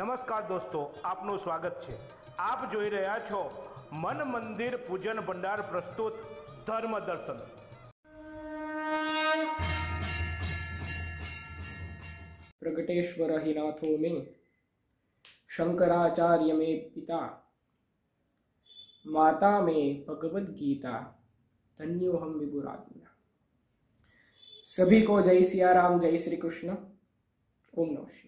નમસ્કાર દોસ્તો, આપનું સ્વાગત છે. આપ જોઈ રહ્યા છો મન મંદિર પૂજન ભંડાર પ્રસ્તુત ધર્મ દર્શન. प्रकटेश्वर हि नाथो में शंकराचार्य में पिता, माता में भगवद गीता, धन्यो हम विभुरात्मना. सभी को जय सिया राम, जय श्री कृष्ण, ओम नमः शिवाय.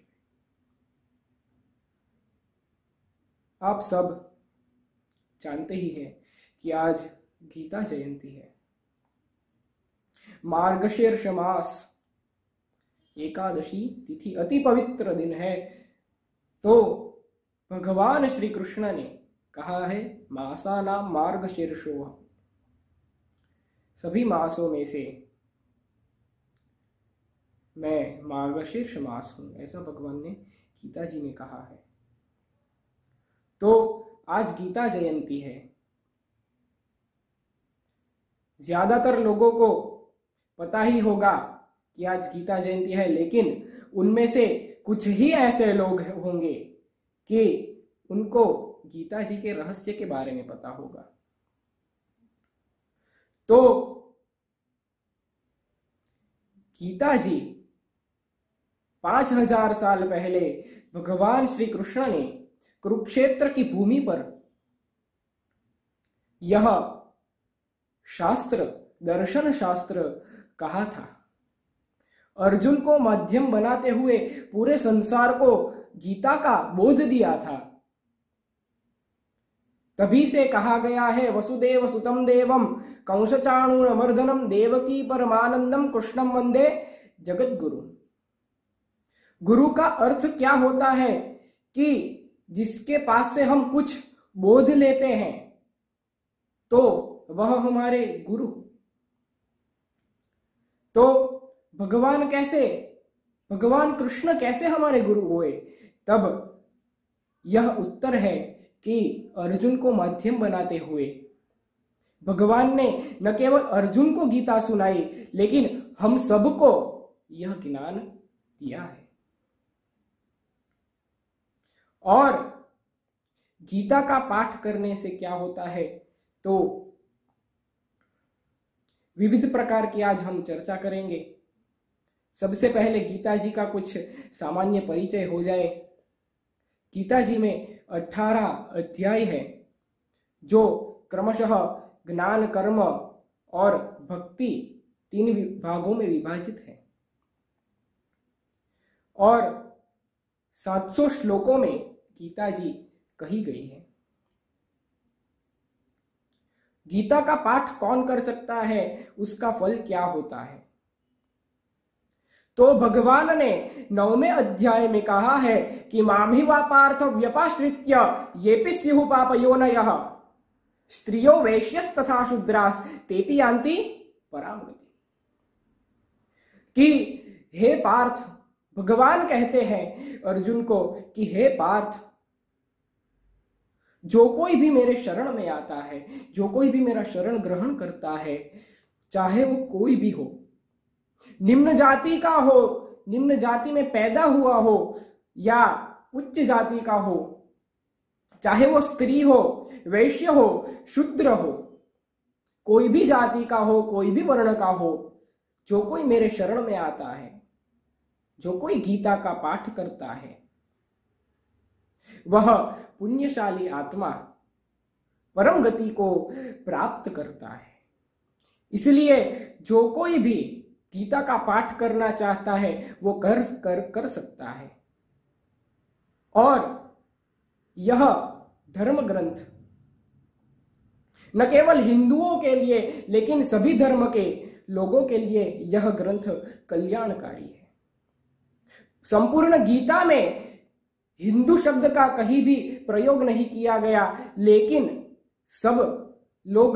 आप सब जानते ही हैं कि आज गीता जयंती है. मार्गशीर्ष मास एकादशी तिथि अति पवित्र दिन है. तो भगवान श्री कृष्ण ने कहा है मासा नाम मार्गशीर्षो, सभी मासों में से मैं मार्गशीर्ष मास हूं, ऐसा भगवान ने गीता जी में कहा है. तो आज गीता जयंती है. ज्यादातर लोगों को पता ही होगा कि आज गीता जयंती है, लेकिन उनमें से कुछ ही ऐसे लोग होंगे कि उनको गीता जी के रहस्य के बारे में पता होगा. तो गीता जी 5000 साल पहले भगवान श्री कृष्ण ने कुरुक्षेत्र की भूमि पर यह शास्त्र, दर्शन शास्त्र कहा था. अर्जुन को माध्यम बनाते हुए पूरे संसार को गीता का बोध दिया था. तभी से कहा गया है वसुदेव सुतम देवम कंसचाणूरमर्दनम देवकी परमानंदम कृष्णम वंदे जगत गुरु. गुरु का अर्थ क्या होता है कि जिसके पास से हम कुछ बोध लेते हैं तो वह हमारे गुरु. तो भगवान कृष्ण कैसे हमारे गुरु हुए? तब यह उत्तर है कि अर्जुन को माध्यम बनाते हुए भगवान ने न केवल अर्जुन को गीता सुनाई, लेकिन हम सबको यह ज्ञान दिया है. और गीता का पाठ करने से क्या होता है, तो विविध प्रकार की आज हम चर्चा करेंगे. सबसे पहले गीता जी का कुछ सामान्य परिचय हो जाए. गीता जी में 18 अध्याय है जो क्रमशः ज्ञान, कर्म और भक्ति 3 भागों में विभाजित है. और 700 श्लोकों में गीता जी कही गई है. गीता का पाठ कौन कर सकता है, उसका फल क्या होता है? तो भगवान ने 9वें अध्याय में कहा है कि माम ही वा पार्थ व्यपाश्रित्य येपि स्युः पापयोनयः स्त्रियो वैश्यस्तथा शूद्रास् तेपि यान्ति परां गतिम्. कि हे पार्थ, भगवान कहते हैं अर्जुन को कि हे पार्थ, जो कोई भी मेरे शरण में आता है, जो कोई भी मेरा शरण ग्रहण करता है, चाहे वो कोई भी हो, निम्न जाति का हो, निम्न जाति में पैदा हुआ हो, या उच्च जाति का हो, चाहे वो स्त्री हो, वैश्य हो, शूद्र हो, कोई भी जाति का हो, कोई भी वर्ण का हो, जो कोई मेरे शरण में आता है, जो कोई गीता का पाठ करता है, वह पुण्यशाली आत्मा परम गति को प्राप्त करता है. इसलिए जो कोई भी गीता का पाठ करना चाहता है वो कर सकता है. और यह धर्म ग्रंथ न केवल हिंदुओं के लिए, लेकिन सभी धर्म के लोगों के लिए यह ग्रंथ कल्याणकारी है. संपूर्ण गीता में हिंदू शब्द का कहीं भी प्रयोग नहीं किया गया, लेकिन सब लोग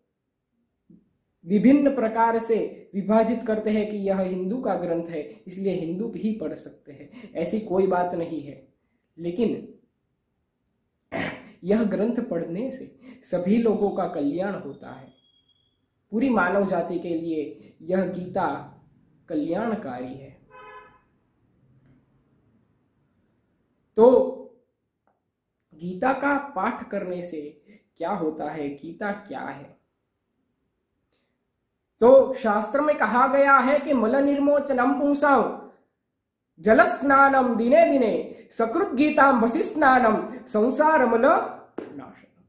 विभिन्न प्रकार से विभाजित करते हैं कि यह हिंदू का ग्रंथ है, इसलिए हिंदू ही पढ़ सकते हैं. ऐसी कोई बात नहीं है. लेकिन यह ग्रंथ पढ़ने से सभी लोगों का कल्याण होता है. पूरी मानव जाति के लिए यह गीता कल्याणकारी है. तो गीता का पाठ करने से क्या होता है, गीता क्या है? तो शास्त्र में कहा गया है कि मल निर्मोचनम पुंसां जल स्नानम दिने दिने सकृत गीताम वसी स्नानम संसार मल नाशनम।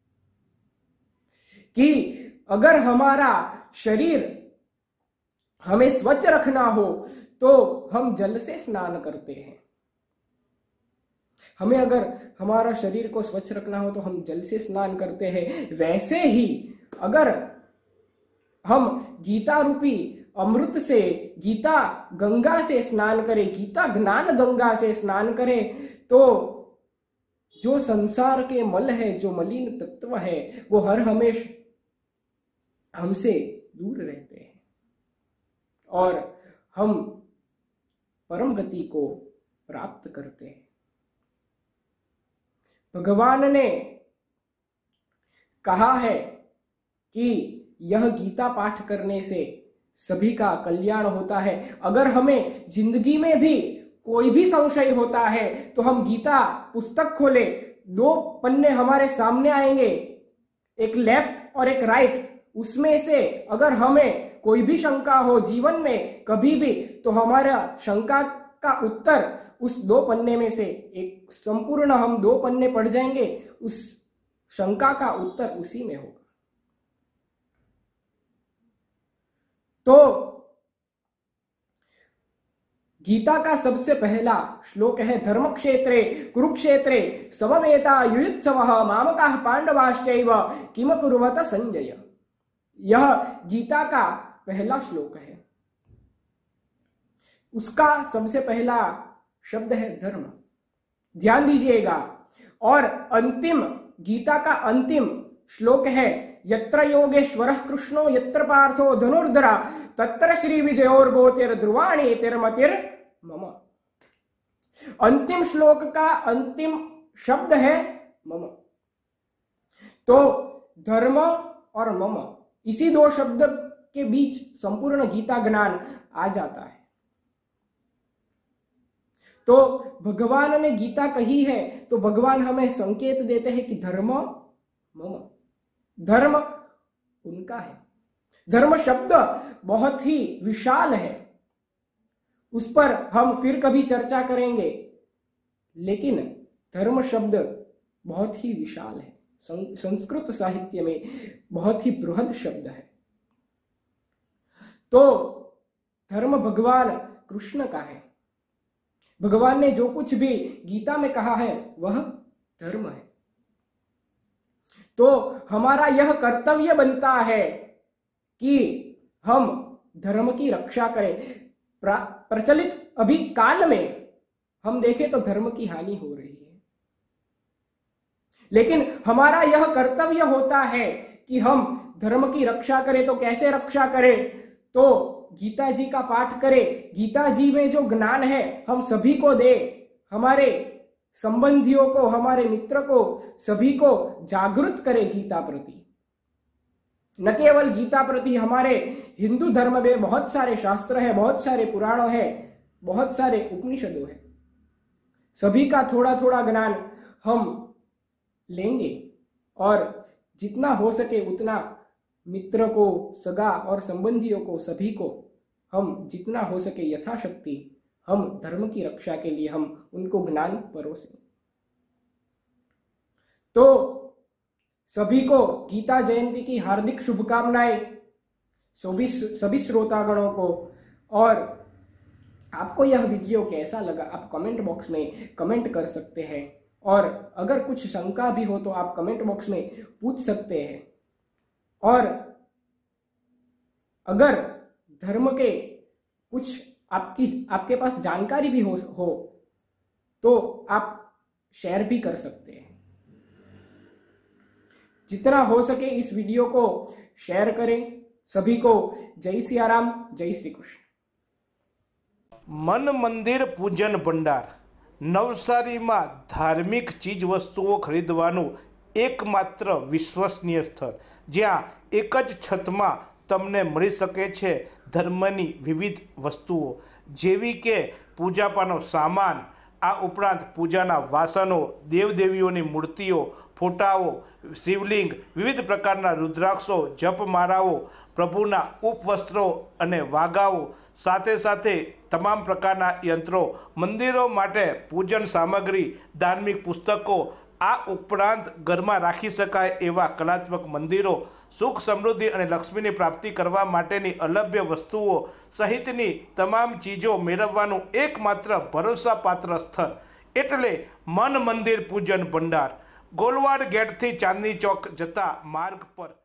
कि अगर हमारा शरीर हमें स्वच्छ रखना हो तो हम जल से स्नान करते हैं। हमें अगर हमारा शरीर को स्वच्छ रखना हो तो हम जल से स्नान करते हैं। वैसे ही अगर हम गीता रूपी अमृत से, गीता गंगा से स्नान करें, गीता ज्ञान गंगा से स्नान करें, तो जो संसार के मल है, जो मलिन तत्व है, वो हर हमेशा हमसे दूर रहते हैं और हम परम गति को प्राप्त करते हैं। भगवान ने कहा है कि यह गीता पाठ करने से सभी का कल्याण होता है। अगर हमें जिंदगी में भी कोई भी संशय होता है तो हम गीता पुस्तक खोले, 2 पन्ने हमारे सामने आएंगे, एक लेफ्ट और एक राइट। उसमें से अगर हमें कोई भी शंका हो जीवन में कभी भी, तो हमारा शंका का उत्तर उस 2 पन्ने में से एक, संपूर्ण हम 2 पन्ने पढ़ जाएंगे, उस शंका का उत्तर उसी में होगा। तो गीता का सबसे पहला श्लोक है, धर्म क्षेत्रे कुरुक्षेत्रे समवेता युयुत्सवः मामकाः पांडवाश्चैव किम कुर्वत संजय। यह गीता का पहला श्लोक है। उसका सबसे पहला शब्द है धर्म। ध्यान दीजिएगा। और अंतिम, गीता का अंतिम श्लोक है, यत्र योगेश्वरः कृष्णो यत्र पार्थो धनुर्धरा तत्र श्री विजयोर्गोतिर ध्रुवाणी तिर्मतिर्मम। अंतिम श्लोक का अंतिम शब्द है मम। तो धर्म और मम, इसी 2 शब्द के बीच संपूर्ण गीता ज्ञान आ जाता है। तो भगवान ने गीता कही है तो भगवान हमें संकेत देते हैं कि धर्म मम, धर्म उनका है। धर्म शब्द बहुत ही विशाल है, उस पर हम फिर कभी चर्चा करेंगे, लेकिन धर्म शब्द बहुत ही विशाल है। संस्कृत साहित्य में बहुत ही बृहद शब्द है। तो धर्म भगवान कृष्ण का है। भगवान ने जो कुछ भी गीता में कहा है वह धर्म है। तो हमारा यह कर्तव्य बनता है कि हम धर्म की रक्षा करें। प्रचलित अभी काल में हम देखें तो धर्म की हानि हो रही है, लेकिन हमारा यह कर्तव्य होता है कि हम धर्म की रक्षा करें। तो कैसे रक्षा करें? तो गीता जी का पाठ करें, गीता जी में जो ज्ञान है हम सभी को दे, हमारे संबंधियों को, हमारे मित्र को, सभी को जागृत करें गीता प्रति। न केवल गीता प्रति, हमारे हिंदू धर्म में बहुत सारे शास्त्र है, बहुत सारे पुराण है, बहुत सारे उपनिषदों है। सभी का थोड़ा थोड़ा ज्ञान हम लेंगे और जितना हो सके उतना मित्र को, सगा और संबंधियों को, सभी को हम जितना हो सके यथाशक्ति हम धर्म की रक्षा के लिए हम उनको ज्ञान परोसें। तो सभी को गीता जयंती की हार्दिक शुभकामनाएं, सभी श्रोतागणों को। और आपको यह वीडियो कैसा लगा आप कमेंट बॉक्स में कमेंट कर सकते हैं, और अगर कुछ शंका भी हो तो आप कमेंट बॉक्स में पूछ सकते हैं। और अगर धर्म के कुछ आपके पास जानकारी भी हो तो आप शेयर भी कर सकते हैं। जितना हो सके इस वीडियो को शेयर करें। सभी को जय सिया राम, जय श्री कृष्ण। मन मंदिर પૂજન ભંડાર નવસારીમાં ધાર્મિક ચીજ વસ્તુઓ ખરીદવાનું એકમાત્ર વિશ્વસનીય સ્થળ, જ્યાં એક જ છતમાં તમને મળી શકે છે ધર્મની વિવિધ વસ્તુઓ, જેવી કે પૂજાપાનો સામાન, આ ઉપરાંત પૂજાના વાસણો, દેવદેવીઓની મૂર્તિઓ, ફોટાઓ, શિવલિંગ, વિવિધ પ્રકારના રુદ્રાક્ષો, જપમાળાઓ, પ્રભુના ઉપવસ્ત્રો અને વાઘાઓ, સાથે સાથે તમામ પ્રકારના યંત્રો, મંદિરો માટે પૂજન સામગ્રી, ધાર્મિક પુસ્તકો, આ ઉપરાંત ઘરમાં રાખી શકાય એવા કલાત્મક મંદિરો, સુખ સમૃદ્ધિ અને લક્ષ્મીની પ્રાપ્તિ કરવા માટેની અલભ્ય વસ્તુઓ સહિતની તમામ ચીજો મેળવવાનું એકમાત્ર ભરોસાપાત્ર સ્થળ એટલે મન મંદિર પૂજન ભંડાર, ગોલવાડ ગેટથી ચાંદની ચોક જતા માર્ગ પર